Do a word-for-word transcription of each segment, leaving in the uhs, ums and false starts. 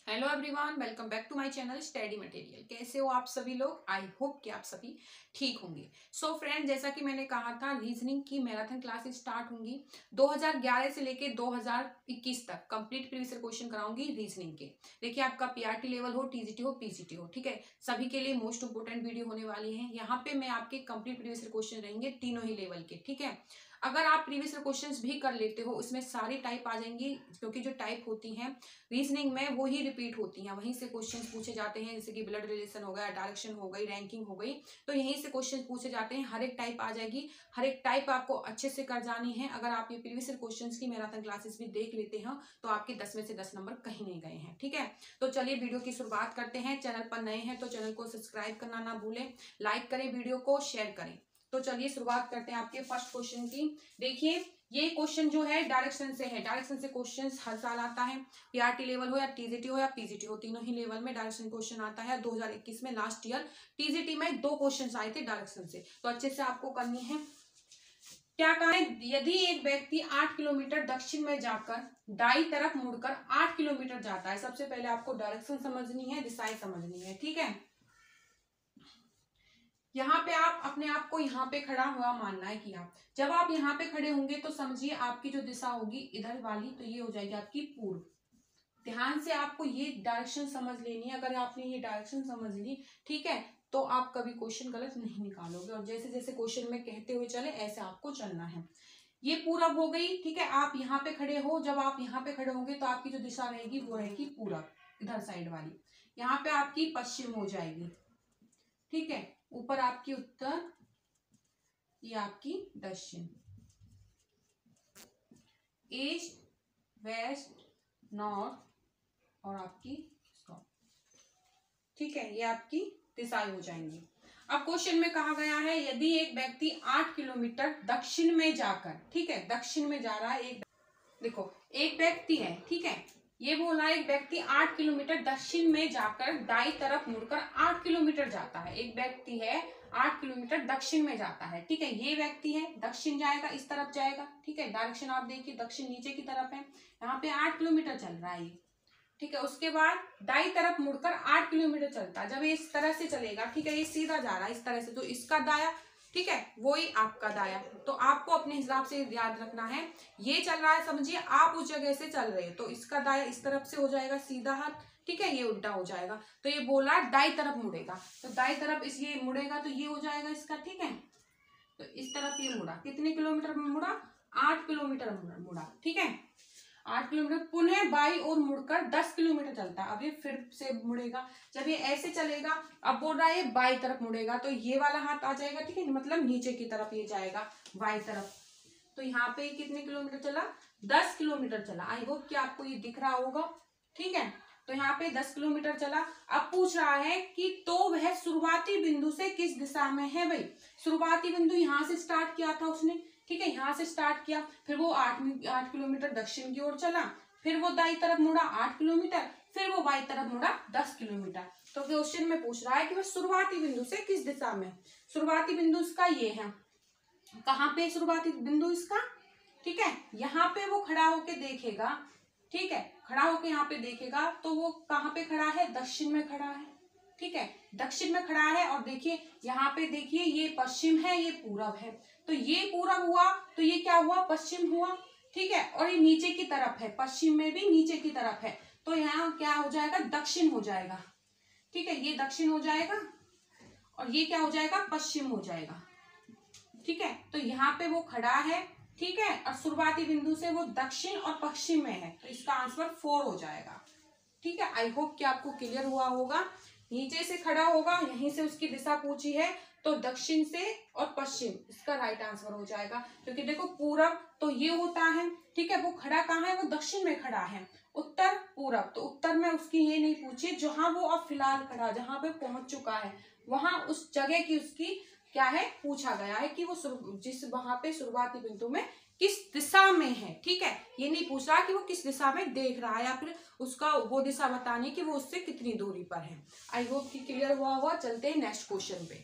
Hello everyone, welcome back to my channel study material. कैसे हो आप सभी लोग? आई होप कि आप सभी ठीक होंगे। सो so फ्रेंड, जैसा कि मैंने कहा था, रीजनिंग की मैराथन क्लासेस स्टार्ट होंगी दो हज़ार ग्यारह से लेके दो हज़ार इक्कीस तक। कंप्लीट प्रीवियस क्वेश्चन कराऊंगी रीजनिंग के। देखिए, आपका पीआरटी लेवल हो, टीजीटी हो, पीजीटी हो, ठीक है, सभी के लिए मोस्ट इंपोर्टेंट वीडियो होने वाली है। यहाँ पे मैं आपके कंप्लीट प्रीवियस क्वेश्चन रहेंगे तीनों ही लेवल के, ठीक है। अगर आप प्रीवियस क्वेश्चंस भी कर लेते हो, उसमें सारी टाइप आ जाएंगी, क्योंकि जो टाइप होती हैं रीजनिंग में वो ही रिपीट होती हैं, वहीं से क्वेश्चंस पूछे जाते हैं। जैसे कि ब्लड रिलेशन हो गया, डायरेक्शन हो गई, रैंकिंग हो गई, तो यहीं से क्वेश्चन पूछे जाते हैं। हर एक टाइप आ जाएगी, हर एक टाइप आपको अच्छे से कर जानी है। अगर आप ये प्रीवियस क्वेश्चंस की मैराथन क्लासेस भी देख लेते हैं तो आपके दस में से दस नंबर कहीं नहीं गए हैं, ठीक है। तो चलिए वीडियो की शुरुआत करते हैं। चैनल पर नए हैं तो चैनल को सब्सक्राइब करना ना भूलें, लाइक करें, वीडियो को शेयर करें। तो चलिए शुरुआत करते हैं आपके फर्स्ट क्वेश्चन की। देखिए, ये क्वेश्चन जो है डायरेक्शन से है। डायरेक्शन से क्वेश्चन हर साल आता है, पीआरटी लेवल हो या टीजीटी हो या पीजीटी हो, तीनों ही लेवल में डायरेक्शन क्वेश्चन आता है। दो हज़ार इक्कीस में लास्ट ईयर टीजीटी में दो क्वेश्चन आए थे डायरेक्शन से, तो अच्छे से आपको करनी है। क्या कहा है? यदि एक व्यक्ति आठ किलोमीटर दक्षिण में जाकर दाई तरफ मुड़कर आठ किलोमीटर जाता है। सबसे पहले आपको डायरेक्शन समझनी है, दिशाएं समझनी है, ठीक है। यहाँ पे आप अपने आप को यहाँ पे खड़ा हुआ मानना है कि आप जब आप यहाँ पे खड़े होंगे तो समझिए आपकी जो दिशा होगी इधर वाली, तो ये हो जाएगी आपकी पूर्व। ध्यान से आपको ये डायरेक्शन समझ लेनी है। अगर आपने ये डायरेक्शन समझ ली, ठीक है, तो आप कभी क्वेश्चन गलत नहीं निकालोगे। और जैसे जैसे क्वेश्चन में कहते हुए चले, ऐसे आपको चलना है। ये पूरब हो गई, ठीक है। आप यहाँ पे खड़े हो, जब आप यहाँ पे खड़े होंगे तो आपकी जो दिशा रहेगी वो रहेगी पूरब, इधर साइड वाली। यहाँ पे आपकी पश्चिम हो जाएगी, ठीक है। ऊपर आपकी उत्तर, ये आपकी दक्षिण। ईस्ट, वेस्ट, नॉर्थ और आपकी साउथ, ठीक है, ये आपकी दिशाएं हो जाएंगी। अब क्वेश्चन में कहा गया है, यदि एक व्यक्ति आठ किलोमीटर दक्षिण में जाकर, ठीक है, दक्षिण में जा रहा है एक, देखो एक व्यक्ति है, ठीक है, ये बोला है एक व्यक्ति आठ किलोमीटर दक्षिण में जाकर दाई तरफ मुड़कर आठ किलोमीटर जाता है। एक व्यक्ति है आठ किलोमीटर दक्षिण में जाता है, ठीक है। ये व्यक्ति है दक्षिण जाएगा, इस तरफ जाएगा, ठीक है। डायरेक्शन आप देखिए, दक्षिण नीचे की तरफ है, यहाँ पे आठ किलोमीटर चल रहा है ये, ठीक है। उसके बाद दाई तरफ मुड़कर आठ किलोमीटर चलता है। जब ये इस तरह से चलेगा, ठीक है, ये सीधा जा रहा है इस तरह से, तो इसका दाया, ठीक है, वही आपका दाया। तो आपको अपने हिसाब से याद रखना है। ये चल रहा है, समझिए आप उस जगह से चल रहे हो, तो इसका दाया इस तरफ से हो जाएगा सीधा हाथ, ठीक है, ये उल्टा हो जाएगा। तो ये बोला दाई तरफ मुड़ेगा, तो दाई तरफ इस ये मुड़ेगा तो ये हो जाएगा इसका, ठीक है। तो इस तरफ ये मुड़ा, कितने किलोमीटर मुड़ा? आठ किलोमीटर मुड़ा, ठीक है, आठ किलोमीटर। पुनः बाई और मुड़कर दस किलोमीटर चलता है। अब ये फिर से मुड़ेगा, जब ये ऐसे चलेगा, अब बोल रहा है ये बाई तरफ मुड़ेगा, तो ये वाला हाथ आ जाएगा, ठीक है, मतलब नीचे की तरफ ये जाएगा बाई तरफ। तो यहाँ पे कितने किलोमीटर चला? दस किलोमीटर चला। आई होप कि आपको ये दिख रहा होगा, ठीक है। तो यहाँ पे दस किलोमीटर चला। अब पूछ रहा है कि तो वह शुरुआती बिंदु से किस दिशा में है। भाई, शुरुआती बिंदु यहाँ से स्टार्ट किया था उसने, ठीक है, यहाँ से स्टार्ट किया, फिर वो आठ आठ किलोमीटर दक्षिण की ओर चला, फिर वो दाई तरफ मुड़ा आठ किलोमीटर, फिर वो बाई तरफ मुड़ा दस किलोमीटर। तो क्वेश्चन में पूछ रहा है कि वह शुरुआती बिंदु से किस दिशा में। शुरुआती बिंदु इसका ये है, कहाँ पे शुरुआती बिंदु इसका, ठीक है, यहाँ पे वो खड़ा होके देखेगा, ठीक है, खड़ा होके यहाँ पे देखेगा, तो वो कहाँ पे खड़ा है? दक्षिण में खड़ा है, ठीक है, दक्षिण में खड़ा है। और देखिए यहाँ पे, देखिए ये पश्चिम है, ये पूरब है, तो ये पूरब हुआ, तो ये क्या हुआ? पश्चिम हुआ, ठीक है। और ये नीचे की तरफ है, पश्चिम में भी नीचे की तरफ है, तो यहाँ क्या हो जाएगा? दक्षिण हो जाएगा, ठीक है, ये दक्षिण हो जाएगा और ये क्या हो जाएगा? पश्चिम हो जाएगा, ठीक है। तो यहाँ पे वो खड़ा है, ठीक है, और शुरुआती बिंदु से वो दक्षिण और पश्चिम में है, तो इसका आंसर फोर हो जाएगा, ठीक है। आई होप कि आपको क्लियर हुआ होगा। नीचे से खड़ा होगा, यहीं से उसकी दिशा पूछी है, तो दक्षिण से और पश्चिम, इसका राइट आंसर हो जाएगा। क्योंकि देखो पूरब तो ये होता है, ठीक है, वो खड़ा कहाँ है? वो दक्षिण में खड़ा है। उत्तर, पूरब, तो उत्तर में उसकी ये नहीं पूछी, जहां वो अब फिलहाल खड़ा, जहां पे पहुंच चुका है, वहां उस जगह की उसकी क्या है? पूछा गया है कि वो जिस वहां पे शुरुआती बिंदु में किस दिशा में है, ठीक है। ये नहीं पूछ रहा कि वो किस दिशा में देख रहा है, या फिर उसका वो दिशा बताने की वो उससे कितनी दूरी पर है। आई होप कि क्लियर हुआ हुआ। चलते हैं नेक्स्ट क्वेश्चन पे।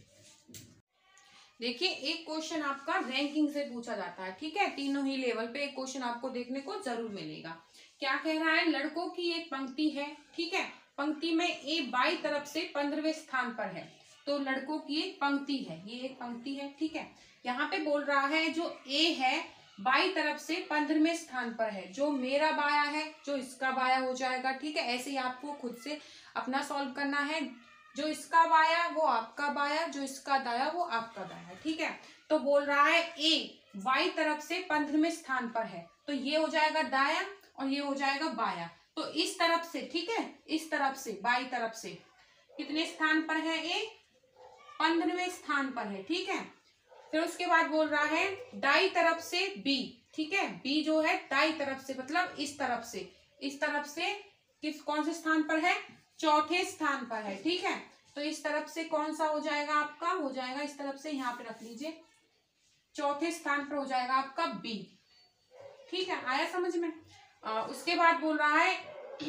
देखिए, एक क्वेश्चन आपका रैंकिंग से पूछा जाता है, ठीक है, तीनों ही लेवल पे एक क्वेश्चन आपको देखने को जरूर मिलेगा। क्या कह रहा है, लड़कों की एक पंक्ति है, ठीक है, पंक्ति में ए बाई तरफ से पंद्रहवें स्थान पर है, तो लड़कों की एक पंक्ति है, ये एक पंक्ति है, ठीक है। यहाँ पे बोल रहा है जो ए है बाई तरफ से पंद्रहवें स्थान पर है, जो मेरा बाया है जो इसका बाया हो जाएगा, ठीक है। ऐसे ही आपको खुद से अपना सॉल्व करना है, जो इसका बाया वो आपका बाया, जो इसका दाया वो आपका दाया, ठीक है। तो बोल रहा है ए बाई तरफ से पंद्रहवें स्थान पर है, तो ये हो जाएगा दाया और ये हो जाएगा बाया। तो इस तरफ से, ठीक है, इस तरफ से बाई तरफ से कितने स्थान पर है, ए पंद्रहवें स्थान पर है, ठीक है। फिर उसके बाद बोल रहा है दाई तरफ से बी, ठीक है, बी जो है दाई तरफ से मतलब इस तरफ से, इस तरफ से किस कौन से स्थान पर है, चौथे स्थान पर है, ठीक है। तो इस तरफ से कौन सा हो जाएगा आपका, हो जाएगा इस तरफ से, यहाँ पे रख लीजिए, चौथे स्थान पर हो जाएगा आपका बी, ठीक है, आया समझ में। आ, उसके बाद बोल रहा है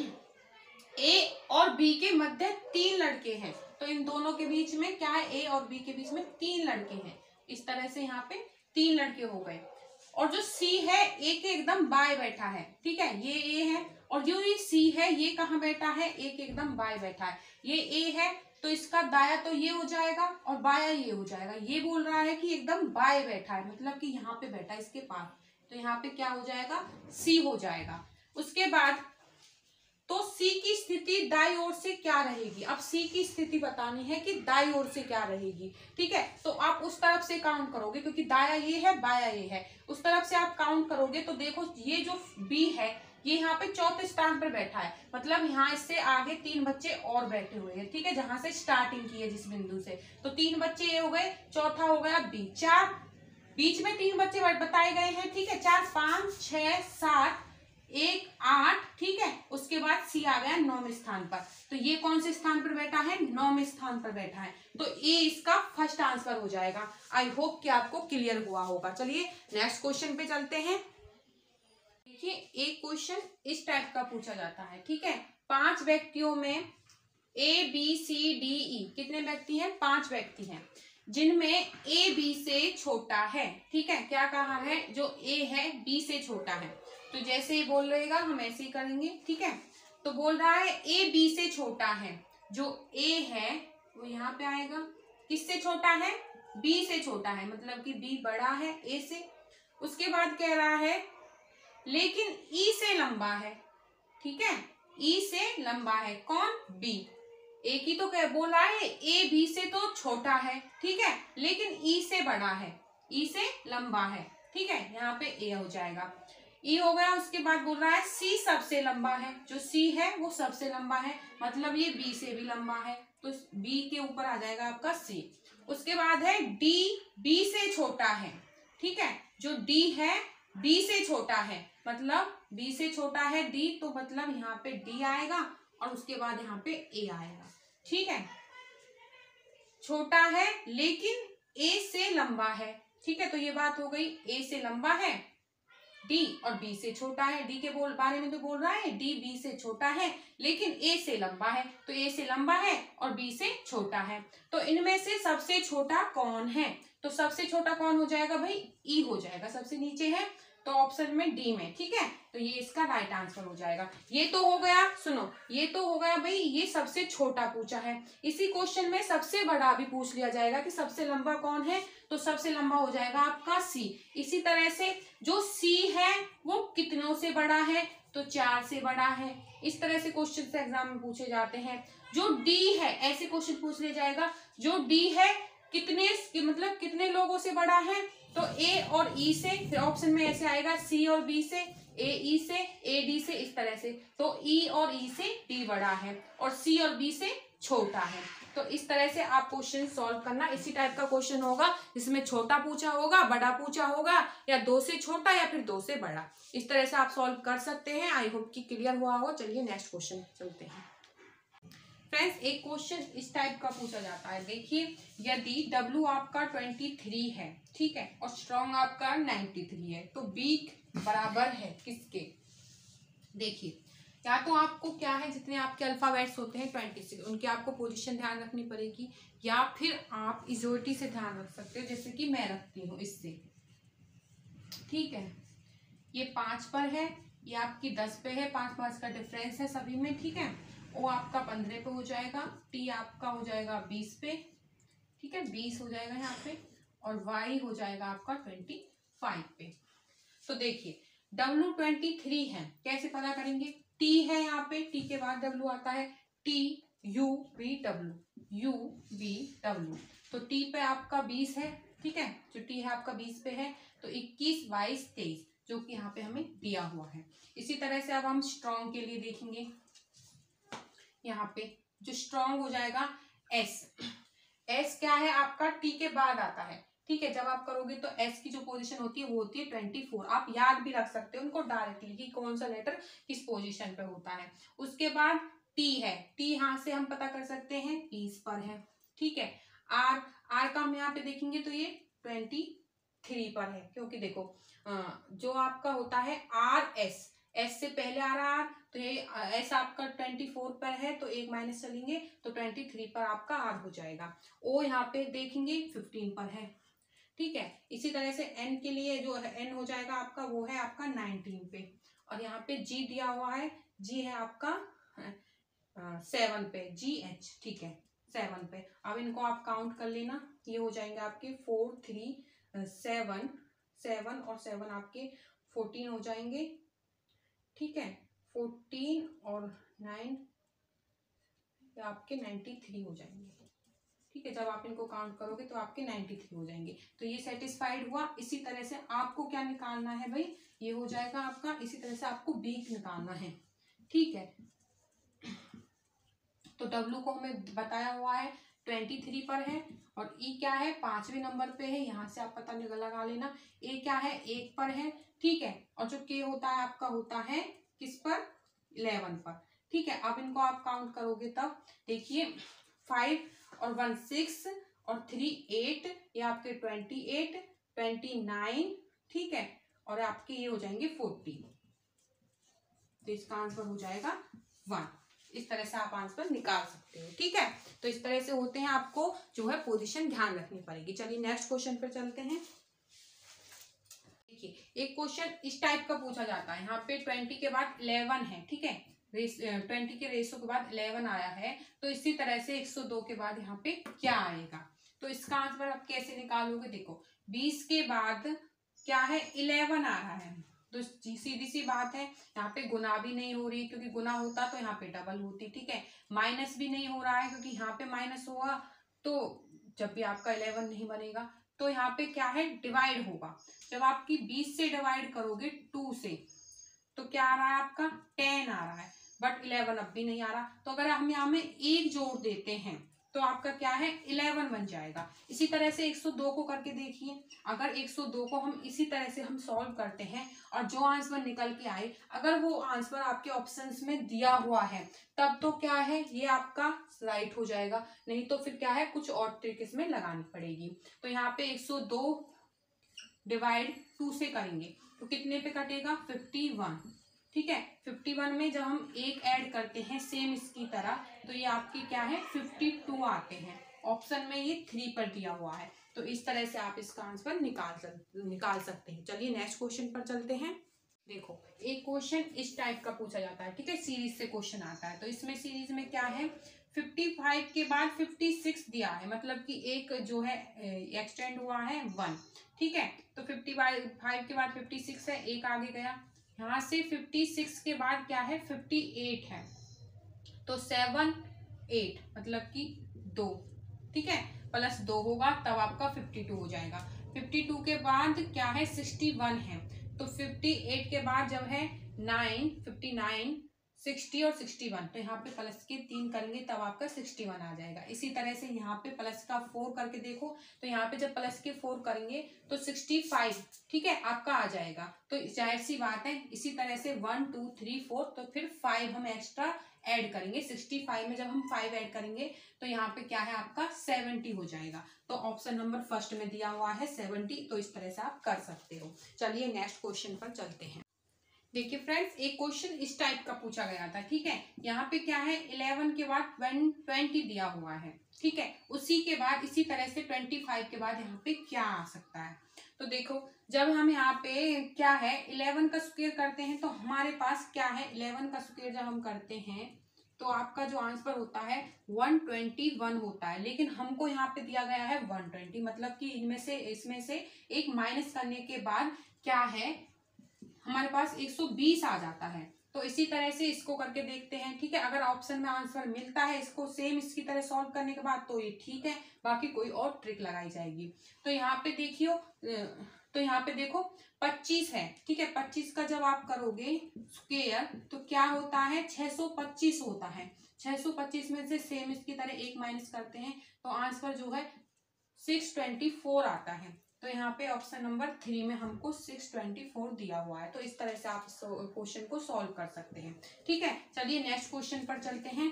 ए और बी के मध्य तीन लड़के हैं, तो इन दोनों के बीच में क्या है, ए और बी के बीच में तीन लड़के हैं, इस तरह से यहाँ पे तीन लड़के हो गए। और जो सी है ए के एकदम बाएं बैठा है, ठीक है, ये ए है, और जो ये सी है ये कहाँ बैठा है, ए के एकदम बाएं बैठा है, ये ए है तो इसका दाया तो ये हो जाएगा और बाया ये हो जाएगा। ये बोल रहा है कि एकदम बाएं बैठा है, मतलब कि यहाँ पे बैठा है इसके पास, तो यहाँ पे क्या हो जाएगा, सी हो जाएगा। उसके बाद तो सी की स्थिति दाई ओर से क्या रहेगी, अब सी की स्थिति बतानी है कि दाई ओर से क्या रहेगी, ठीक है। तो आप उस तरफ से काउंट करोगे, क्योंकि दाया ये है बाया ये है, उस तरफ से आप काउंट करोगे तो देखो ये जो बी है ये यहाँ पे चौथे स्थान पर बैठा है, मतलब यहाँ इससे आगे तीन बच्चे और बैठे हुए हैं, ठीक है, जहां से स्टार्टिंग की है जिस बिंदु से, तो तीन बच्चे ये हो गए, चौथा हो गया बी, चार बीच में तीन बच्चे बताए गए हैं, ठीक है, चार पांच छह सात एक आठ, ठीक है। उसके बाद सी आ गया नौवें स्थान पर, तो ये कौन से स्थान पर बैठा है, नौवें स्थान पर बैठा है, तो ए इसका फर्स्ट आंसर हो जाएगा। आई होप कि आपको क्लियर हुआ होगा। चलिए नेक्स्ट क्वेश्चन पे चलते हैं। देखिए एक क्वेश्चन इस टाइप का पूछा जाता है, ठीक है, पांच व्यक्तियों में A B C D E कितने व्यक्ति हैं, पांच व्यक्ति हैं, जिनमें ए बी से छोटा है, ठीक है, क्या कहा है, जो ए है बी से छोटा है, तो जैसे ही बोल रहेगा हम ऐसे ही करेंगे, ठीक है। तो बोल रहा है ए बी से छोटा है, जो ए है वो यहाँ पे आएगा, किससे छोटा है, बी से छोटा है, मतलब कि बी बड़ा है ए से। उसके बाद कह रहा है लेकिन ई से लंबा है, ठीक है, ई से लंबा है, कौन, बी। ए की तो कह बोला है ए बी से तो छोटा है, ठीक है, लेकिन ई से बड़ा है, ई से लंबा है, ठीक है, यहाँ पे ए हो जाएगा, ई हो गया। उसके बाद बोल रहा है सी सबसे लंबा है, जो सी है वो सबसे लंबा है, मतलब ये बी से भी लंबा है, तो बी के ऊपर आ जाएगा आपका सी। उसके बाद है डी बी से छोटा है, ठीक है, जो डी है बी से छोटा है, मतलब बी से छोटा है डी, तो मतलब यहाँ पे डी आएगा और उसके बाद यहाँ पे ए आएगा, ठीक है, छोटा है लेकिन ए से लंबा है, ठीक है, तो ये बात हो गई, ए से लंबा है डी और बी से छोटा है, डी के बोल बारे में तो बोल रहा है डी बी से छोटा है लेकिन ए से लंबा है, तो ए से लंबा है और बी से छोटा है, तो इनमें से सबसे छोटा कौन है, तो सबसे छोटा कौन हो जाएगा भाई, ई हो जाएगा, सबसे नीचे है तो ऑप्शन में डी में, ठीक है, तो ये इसका राइट आंसर हो जाएगा। ये तो हो गया, सुनो ये तो हो गया भाई, ये सबसे छोटा पूछा है। इसी क्वेश्चन में सबसे बड़ा भी पूछ लिया जाएगा कि सबसे लंबा कौन है, तो सबसे लंबा हो जाएगा आपका सी। इसी तरह से जो सी है वो कितनों से बड़ा है, तो चार से बड़ा है। इस तरह से क्वेश्चन एग्जाम में पूछे जाते हैं। जो डी है ऐसे क्वेश्चन पूछ लिया जाएगा, जो डी है कितने मतलब कितने लोगों से बड़ा है, तो ए और ई से, फिर ऑप्शन में ऐसे आएगा सी और बी से, ए ई से, ए डी से, इस तरह से, तो ई और ई से डी बड़ा है और सी और बी से छोटा है। तो इस तरह से आप क्वेश्चन सॉल्व करना। इसी टाइप का क्वेश्चन होगा जिसमें छोटा पूछा होगा, बड़ा पूछा होगा, या दो से छोटा या फिर दो से बड़ा। इस तरह से आप सॉल्व कर सकते हैं। आई होप कि क्लियर हुआ हो। चलिए नेक्स्ट क्वेश्चन चलते हैं। फ्रेंड्स एक क्वेश्चन इस टाइप का पूछा जाता है, देखिए यदि W आपका तेईस है, ठीक है, और स्ट्रॉन्ग आपका तिरानवे है, तो वीक बराबर है किसके। देखिए या तो आपको क्या है, जितने आपके अल्फाबेट्स होते हैं छब्बीस, उनकी आपको पोजीशन ध्यान रखनी पड़ेगी, या फिर आप इजोरिटी से ध्यान रख सकते हो, जैसे कि मैं रखती हूँ इससे, ठीक है। ये पांच पर है, ये आपकी दस पे है, पांच मार्क्स का डिफरेंस है सभी में, ठीक है। ओ आपका पंद्रह पे हो जाएगा, टी आपका हो जाएगा बीस पे, ठीक है, बीस हो जाएगा यहाँ पे, और वाई हो जाएगा आपका ट्वेंटी फाइव पे। तो देखिए डब्ल्यू ट्वेंटी थ्री है, कैसे पता करेंगे, टी है यहाँ पे, टी के बाद डब्ल्यू आता है, T U V W, U V W, तो टी पे आपका बीस है, ठीक है, जो टी है आपका बीस पे है, तो इक्कीस बाईस तेईस जो कि यहाँ पे हमें दिया हुआ है। इसी तरह से अब हम स्ट्रॉन्ग के लिए देखेंगे, यहाँ पे जो स्ट्रॉन्ग हो जाएगा एस, एस क्या है आपका टी के बाद आता है, ठीक है, जब आप करोगे तो एस की जो पोजीशन होती है वो होती है ट्वेंटी फोर, आप याद भी रख सकते हो उनको डायरेक्टली कि कौन सा लेटर किस पोजीशन पे होता है। उसके बाद टी है, टी यहाँ से हम पता कर सकते हैं बीस पर है, ठीक है। आर, आर का हम यहाँ पे देखेंगे तो ये ट्वेंटी थ्री पर है, क्योंकि देखो जो आपका होता है आर एस, एस से पहले आ रहा आर, तो ये एस आपका ट्वेंटी फोर पर है तो एक माइनस चलेंगे तो ट्वेंटी थ्री पर आपका आर हो जाएगा। ओ यहाँ पे देखेंगे फिफ्टीन पर है, ठीक है। इसी तरह से एन के लिए जो है एन हो जाएगा आपका वो है आपका नाइनटीन पे, और यहाँ पे जी दिया हुआ है, जी है आपका सेवन पे, जी एच, ठीक है, सेवन पे। अब इनको आप काउंट कर लेना, ये हो जाएंगे आपके फोर थ्री सेवन, सेवन और सेवन आपके फोर्टीन हो जाएंगे, ठीक है, फोर्टीन और नाइन आपके नाइन्टी थ्री हो जाएंगे, ठीक है। जब आप इनको काउंट करोगे तो आपके नाइन्टी थ्री हो जाएंगे, तो ये सेटिस्फाइड हुआ। इसी तरह से आपको क्या निकालना है भाई, ये हो जाएगा आपका, इसी तरह से आपको वीक निकालना है, ठीक है। तो डब्ल्यू को हमें बताया हुआ है ट्वेंटी थ्री पर है, और ई क्या है पांचवें नंबर पे है, यहाँ से आप पता लगा लेना। ए क्या है एक पर है, ठीक है, और जो के होता है आपका होता है किस पर, इलेवन पर, ठीक है। अब इनको आप काउंट करोगे तब देखिए फाइव और वन सिक्स और थ्री एट, ये आपके ट्वेंटी एट, ट्वेंटी नाइन, ठीक है, और आपके ये हो जाएंगे फोर्टी, तो इसका आंसर हो जाएगा वन। इस तरह से आप आंसर निकाल सकते हो, ठीक है। तो इस तरह से होते हैं, आपको जो है पोजीशन ध्यान रखनी पड़ेगी। चलिए नेक्स्ट क्वेश्चन पर चलते हैं। देखिए एक क्वेश्चन इस टाइप का पूछा जाता है, यहाँ पे ट्वेंटी के बाद इलेवन है, ठीक है, ट्वेंटी के रेशो के बाद इलेवन आया है, तो इसी तरह से एक सौ दो के बाद यहाँ पे क्या आएगा, तो इसका आंसर आप कैसे निकालोगे, देखो बीस के बाद क्या है इलेवन आ रहा है, तो सीधी सी बात है, यहाँ पे गुना भी नहीं हो रही, क्योंकि गुना होता तो यहाँ पे डबल होती, ठीक है। माइनस भी नहीं हो रहा है, क्योंकि यहाँ पे माइनस होगा तो जब भी आपका इलेवन नहीं बनेगा, तो यहाँ पे क्या है डिवाइड होगा। जब आपकी बीस से डिवाइड करोगे टू से, तो क्या आ रहा है आपका टेन आ रहा है, बट इलेवन अब भी नहीं आ रहा, तो अगर हम यहाँ में एक जोड़ देते हैं तो आपका क्या है इलेवन बन जाएगा। इसी तरह से एक सौ दो को करके देखिए, अगर एक सौ दो को हम इसी तरह से हम सॉल्व करते हैं और जो आंसर निकल के आए, अगर वो आंसर आपके ऑप्शंस में दिया हुआ है तब तो क्या है ये आपका राइट हो जाएगा, नहीं तो फिर क्या है कुछ और ट्रिक इसमें लगानी पड़ेगी। तो यहाँ पे एक सौ दो डिवाइड टू से करेंगे तो कितने पे कटेगा फिफ्टी वन, ठीक है। फिफ्टी वन में जब हम एक ऐड करते हैं सेम इसकी तरह, तो ये आपके क्या है फिफ्टी टू आते हैं, ऑप्शन में ये थ्री पर दिया हुआ है, तो इस तरह से आप इसका आंसर निकाल सक निकाल सकते हैं। चलिए नेक्स्ट क्वेश्चन पर चलते हैं। देखो एक क्वेश्चन इस टाइप का पूछा जाता है, ठीक है, सीरीज से क्वेश्चन आता है, तो इसमें सीरीज में क्या है फिफ्टी फाइव के बाद फिफ्टी सिक्स दिया है, मतलब कि एक जो है एक्सटेंड हुआ है वन, ठीक है। तो फिफ्टी फाइव के बाद फिफ्टी सिक्स है, एक आगे गया, यहाँ से फिफ्टी सिक्स के बाद क्या है फिफ्टी एट है, तो सेवन एट मतलब कि दो, ठीक है, प्लस दो होगा तब आपका फिफ्टी टू हो जाएगा। फिफ्टी टू के बाद क्या है सिक्सटी वन है, तो फिफ्टी एट के बाद जब है नाइन, फिफ्टी नाइन, सिक्सटी और सिक्सटी वन, तो यहाँ पे प्लस के तीन करेंगे तब आपका सिक्सटी वन आ जाएगा। इसी तरह से यहाँ पे प्लस का फोर करके देखो, तो यहाँ पे जब प्लस के फोर करेंगे तो सिक्सटी फाइव, ठीक है, आपका आ जाएगा। तो जाहिर सी बात है इसी तरह से वन टू थ्री फोर, तो फिर फाइव हम एक्स्ट्रा ऐड करेंगे, सिक्सटी फाइव में जब हम फाइव ऐड करेंगे तो यहाँ पे क्या है आपका सेवेंटी हो जाएगा। तो ऑप्शन नंबर फर्स्ट में दिया हुआ है सेवेंटी, तो इस तरह से आप कर सकते हो। चलिए नेक्स्ट क्वेश्चन पर चलते हैं। देखिए फ्रेंड्स, एक क्वेश्चन इस टाइप का पूछा गया था, ठीक है। यहाँ पे क्या है, इलेवन के बाद ट्वेंटी दिया हुआ है, ठीक है। उसी के बाद इसी तरह से ट्वेंटी फाइव के बाद यहाँ पे क्या आ सकता है। तो देखो, जब हम यहाँ पे क्या है इलेवन का स्क्वायर करते हैं तो हमारे पास क्या है, इलेवन का स्क्वायर जब हम करते हैं तो आपका जो आंसर होता है वन ट्वेंटी वन होता है। लेकिन हमको यहाँ पे दिया गया है वन ट्वेंटी, मतलब कि इनमें से इसमें से एक माइनस करने के बाद क्या है हमारे पास एक सौ बीस आ जाता है। तो इसी तरह से इसको करके देखते हैं, ठीक है। अगर ऑप्शन में आंसर मिलता है इसको सेम इसकी तरह सॉल्व करने के बाद तो ये ठीक है, बाकी कोई और ट्रिक लगाई जाएगी। तो यहाँ पे देखियो, तो यहाँ पे देखो पच्चीस है, ठीक है। पच्चीस का जब आप करोगे स्क्वायर तो क्या होता है, छह सौ पच्चीस होता है। छह सौ पच्चीस में से सेम इसकी तरह एक माइनस करते हैं तो आंसर जो है सिक्स ट्वेंटी फोर आता है। तो यहाँ पे ऑप्शन नंबर थ्री में हमको सिक्स ट्वेंटी फोर दिया हुआ है। तो इस तरह से आप इस क्वेश्चन को सॉल्व कर सकते हैं, ठीक है। चलिए नेक्स्ट क्वेश्चन पर चलते हैं।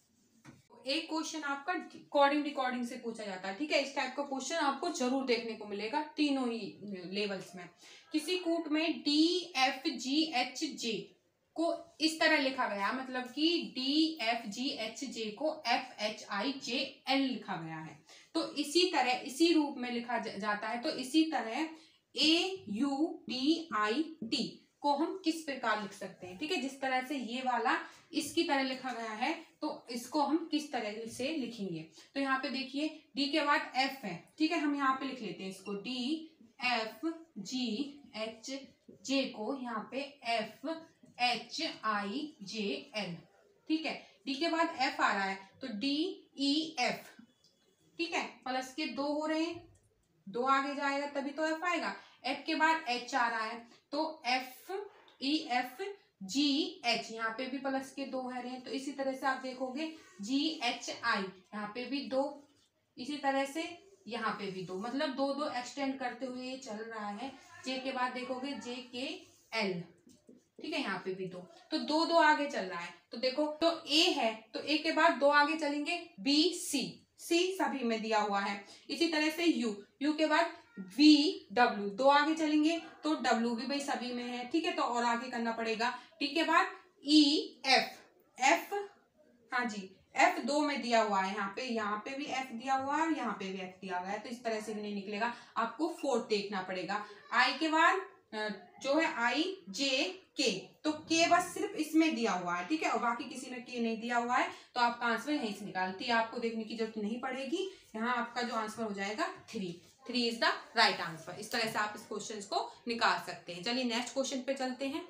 एक क्वेश्चन आपका कोडिंग रिकॉर्डिंग से पूछा जाता है, ठीक है। इस टाइप का क्वेश्चन आपको जरूर देखने को मिलेगा तीनों ही लेवल्स में। किसी कूट में D F G H J को इस तरह लिखा गया, मतलब कि D F G H J को F H I J L लिखा गया है। तो इसी तरह इसी रूप में लिखा जाता है। तो इसी तरह A U T I T को हम किस प्रकार लिख सकते हैं, ठीक है। जिस तरह से ये वाला इसकी तरह लिखा गया है तो इसको हम किस तरह से लिखेंगे। तो यहाँ पे देखिए डी के बाद एफ है, ठीक है। हम यहाँ पे लिख लेते हैं इसको D F G H J को यहाँ पे F H I J L, ठीक है। डी के बाद एफ आ रहा है तो डी ई एफ, ठीक है। प्लस के दो हो रहे हैं, दो आगे जाएगा तभी तो एफ आएगा। एफ के बाद एच आ रहा है तो F E F G H, यहाँ पे भी प्लस के दो है रहे हैं। तो इसी तरह से आप देखोगे जी एच आई, यहाँ पे भी दो, इसी तरह से यहाँ पे भी दो, मतलब दो दो एक्सटेंड करते हुए ये चल रहा है। जे के बाद देखोगे जे के एल, ठीक है। यहाँ पे भी दो, तो दो दो आगे चल रहा है। तो देखो तो ए है तो ए के बाद दो आगे चलेंगे बी सी, सी सभी में दिया हुआ है। इसी तरह से यू, यू के बाद वी डब्ल्यू, दो आगे चलेंगे तो डब्ल्यू भी भाई सभी में है, ठीक है। तो और आगे करना पड़ेगा। टी के बाद ई एफ, एफ हाँ जी एफ दो में दिया हुआ है, यहाँ पे यहाँ पे भी एफ दिया हुआ है और यहाँ पे भी एफ दिया हुआ है। तो इस तरह से भी नहीं निकलेगा, आपको फोर्थ देखना पड़ेगा। आई के बाद जो है आई जे के, तो के बस सिर्फ इसमें दिया हुआ है, ठीक है। और बाकी किसी में के नहीं दिया हुआ है तो आपका आंसर यहीं से निकालती है, आपको देखने की जरूरत नहीं पड़ेगी। यहाँ आपका जो आंसर हो जाएगा three, three is the right answer. इस तरह से आप इस क्वेश्चन को निकाल सकते हैं। चलिए नेक्स्ट क्वेश्चन पे चलते हैं।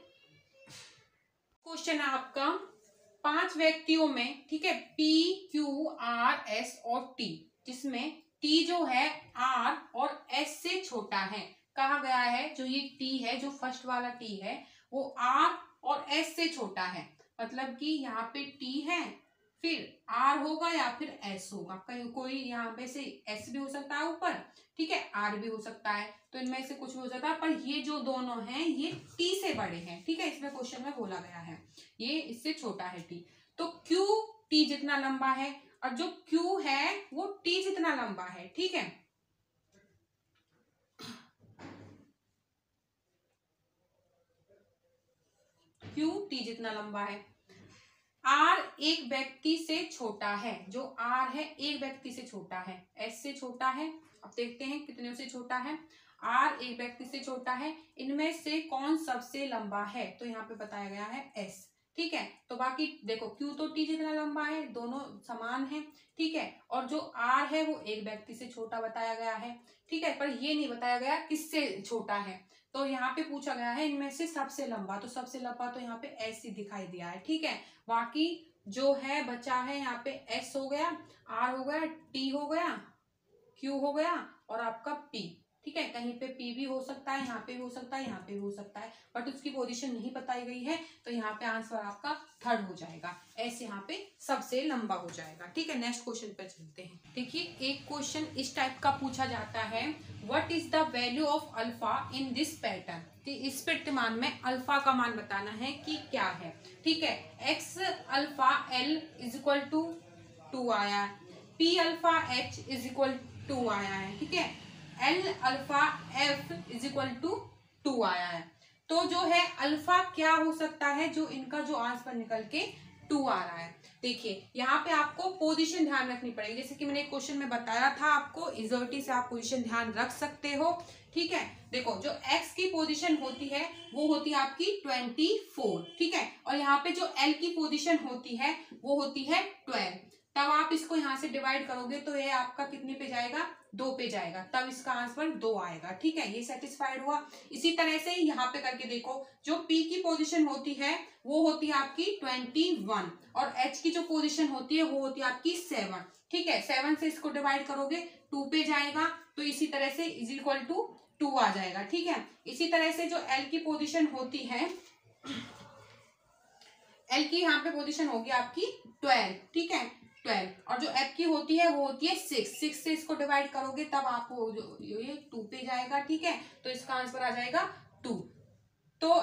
क्वेश्चन है आपका पांच व्यक्तियों में, ठीक है, पी क्यू आर एस और टी, जिसमें टी जो है आर और एस से छोटा है। कहा गया है जो ये टी है, जो फर्स्ट वाला टी है वो आर और एस से छोटा है। मतलब कि यहाँ पे टी है फिर आर होगा या फिर एस होगा, कहीं कोई यहाँ पे से एस भी हो सकता है ऊपर, ठीक है, आर भी हो सकता है। तो इनमें से कुछ भी हो सकता है, पर ये जो दोनों हैं ये टी से बड़े हैं, ठीक है। इसमें क्वेश्चन में बोला गया है ये इससे छोटा है टी। तो क्यू टी जितना लंबा है और जो क्यू है वो टी जितना लंबा है, ठीक है। क्यू टी जितना लंबा है। आर एक व्यक्ति से छोटा है, जो आर है एक व्यक्ति से छोटा है, एस से छोटा है। अब देखते हैं कितने से छोटा है। आर एक व्यक्ति से छोटा है, इनमें से कौन सबसे लंबा है, तो यहाँ पे बताया गया है एस, ठीक है। तो बाकी देखो क्यू तो टी जितना लंबा है, दोनों समान है, ठीक है। और जो आर है वो एक व्यक्ति से छोटा बताया गया है, ठीक है। पर ये नहीं बताया गया किससे छोटा है। तो यहाँ पे पूछा गया है इनमें से सबसे लंबा, तो सबसे लंबा तो यहाँ पे एस ही दिखाई दिया है, ठीक है। बाकी जो है बचा है यहाँ पे एस हो गया, आर हो गया, टी हो गया, क्यू हो गया और आपका पी, ठीक है। कहीं पे पी भी हो सकता है, यहाँ पे भी हो सकता है, यहाँ पे भी हो सकता है, बट उसकी पोजीशन नहीं बताई गई है। तो यहाँ पे आंसर आपका थर्ड हो जाएगा, एस यहाँ पे सबसे लंबा हो जाएगा, ठीक है। नेक्स्ट क्वेश्चन पे चलते हैं। देखिए एक क्वेश्चन इस टाइप का पूछा जाता है, what is the value of alpha in this pattern. इस प्रतिमान में अल्फा का मान बताना है कि क्या है, ठीक है। X alpha L is equal to two आया है, P alpha H is equal to आया है, ठीक है। L alpha F is equal to two आया है। तो जो है अल्फा क्या हो सकता है, जो इनका जो आंसर निकल के टू आ रहा है। देखिए यहाँ पे आपको पोजीशन ध्यान रखनी पड़ेगी, जैसे कि मैंने एक क्वेश्चन में बताया था आपको, इजर्टी से आप पोजीशन ध्यान रख सकते हो। ठीक है, देखो जो x की पोजीशन होती है वो होती है आपकी चौबीस, ठीक है, और यहाँ पे जो l की पोजीशन होती है वो होती है बारह। तब आप इसको यहाँ से डिवाइड करोगे तो ये आपका कितने पे जाएगा, दो पे जाएगा, तब इसका आंसर दो आएगा। ठीक है, ये सेटिस्फाइड हुआ। इसी तरह से यहाँ पे करके देखो, जो p की पोजीशन होती है वो होती है आपकी इक्कीस और h की जो पोजीशन होती है वो होती है आपकी सात। ठीक है, सात से इसको डिवाइड करोगे टू पे जाएगा, तो इसी तरह से इज इक्वल टू टू आ जाएगा। ठीक है, इसी तरह से जो l की पोजीशन होती है, l की यहाँ पे पोजीशन होगी आपकी बारह। ठीक है, बारह, और जो f की होती है वो होती है सिक्स। सिक्स से इसको डिवाइड करोगे तब आपको ये टू पे जाएगा। ठीक है, तो इसका आंसर आ जाएगा टू। तो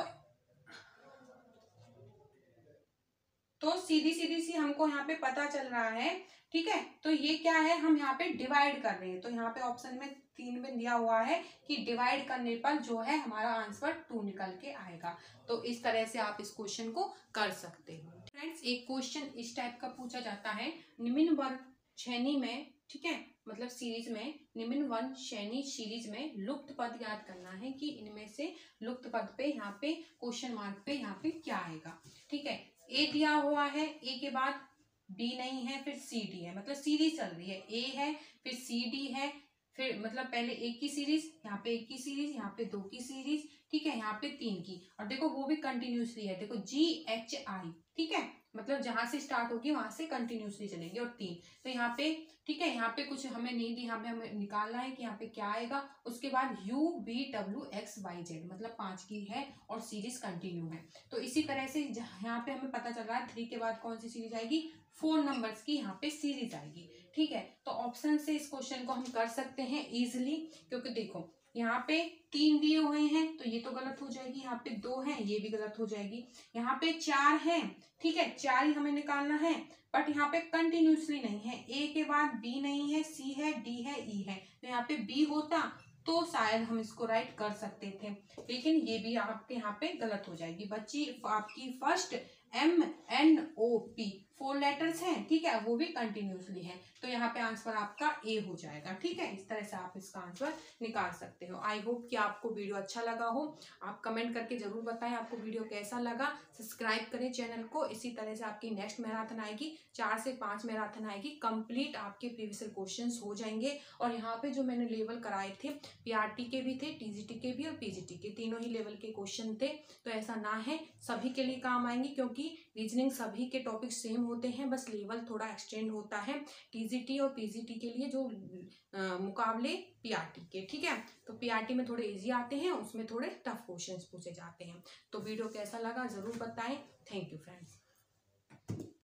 तो सीधी सीधी सी हमको यहाँ पे पता चल रहा है। ठीक है, तो ये क्या है, हम यहाँ पे डिवाइड कर रहे हैं, तो यहाँ पे ऑप्शन में तीन में दिया हुआ है कि डिवाइड करने पर जो है हमारा आंसर टू निकल के आएगा। तो इस तरह से आप इस क्वेश्चन को कर सकते हो। फ्रेंड्स, एक क्वेश्चन इस टाइप का पूछा जाता है, निम्न वर्ग श्रेणी में, ठीक है, मतलब सीरीज में, निम्न वर्ग श्रेणी सीरीज में लुप्त पद याद करना है कि इनमें से लुप्त पद पे यहाँ पे क्वेश्चन मार्क पे यहाँ पे क्या आएगा। ठीक है, ए दिया हुआ है, ए के बाद बी नहीं है, फिर सी डी है, मतलब सीरीज चल रही है, ए है फिर सी डी है, फिर मतलब पहले एक की सीरीज, यहाँ पे एक की सीरीज, यहाँ पे दो की सीरीज, ठीक है, यहाँ पे तीन की, और देखो वो भी कंटिन्यूसली है, देखो जी एच आई, ठीक है, मतलब जहां से स्टार्ट होगी वहां से कंटिन्यूसली चलेंगे, और तीन, तो यहाँ पे ठीक है, यहाँ पे कुछ हमें नहीं दी, यहाँ पे हमें निकालना है कि यहाँ पे क्या आएगा। उसके बाद U B W X Y Z, मतलब पांच की है और सीरीज कंटिन्यू है। तो इसी तरह से यहाँ पे हमें पता चल रहा है थ्री के बाद कौन सी सीरीज आएगी, फोर नंबर्स की यहाँ पे सीरीज आएगी। ठीक है, तो ऑप्शन से इस क्वेश्चन को हम कर सकते हैं इजिली, क्योंकि देखो यहाँ पे तीन दिए हुए हैं तो ये तो गलत हो जाएगी, यहाँ पे दो है ये भी गलत हो जाएगी, यहाँ पे चार है, ठीक है, चार ही हमें निकालना है, बट यहाँ पे कंटिन्यूसली नहीं है, ए के बाद बी नहीं है, सी है, डी है, ई है, तो यहाँ पे बी होता तो शायद हम इसको राइट कर सकते थे, लेकिन ये भी आपके यहाँ पे गलत हो जाएगी। बच्ची आपकी first M N O P four letters हैं, ठीक है, वो भी कंटिन्यूसली है, तो यहाँ पे आंसर आपका ए हो जाएगा। ठीक है, इस तरह से आप इसका आंसर निकाल सकते हो। आई होप कि आपको वीडियो अच्छा लगा हो, आप कमेंट करके जरूर बताएं आपको वीडियो कैसा लगा। सब्सक्राइब करें चैनल को, इसी तरह से आपकी नेक्स्ट मैराथन आएगी, चार से पांच मैराथन आएगी, कंप्लीट आपके प्रीवियस क्वेश्चंस हो जाएंगे। और यहाँ पे जो मैंने लेवल कराए थे, पीआरटी के भी थे, टीजीटी के भी और पीजीटी के, तीनों ही लेवल के क्वेश्चन थे, तो ऐसा ना है, सभी के लिए काम आएंगे, क्योंकि रीजनिंग सभी के टॉपिक सेम होते हैं, बस लेवल थोड़ा एक्सटेंड होता है टीजीटी और पीजीटी के लिए, जो आ, मुकाबले पीआरटी के। ठीक है, तो पीआरटी में थोड़े इजी आते हैं, उसमें थोड़े टफ क्वेश्चंस पूछे जाते हैं। तो वीडियो कैसा लगा जरूर बताएं। Thank you friends.